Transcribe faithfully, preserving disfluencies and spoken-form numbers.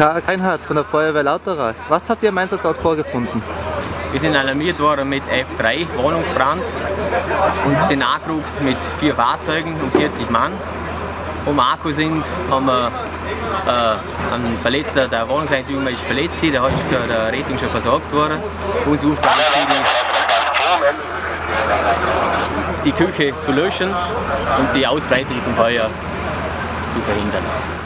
Karl Reinhardt von der Feuerwehr Lauterer. Was habt ihr im Einsatzort vorgefunden? Wir sind alarmiert worden mit F drei, Wohnungsbrand, und sind angerückt mit vier Fahrzeugen und vierzig Mann. Um Akku sind, haben wir äh, einen Verletzter, der Wohnungseigentümer ist verletzt, der ist für die Rettung schon versorgt worden. Unsere Aufgabe ist, die Küche zu löschen und die Ausbreitung vom Feuer zu verhindern.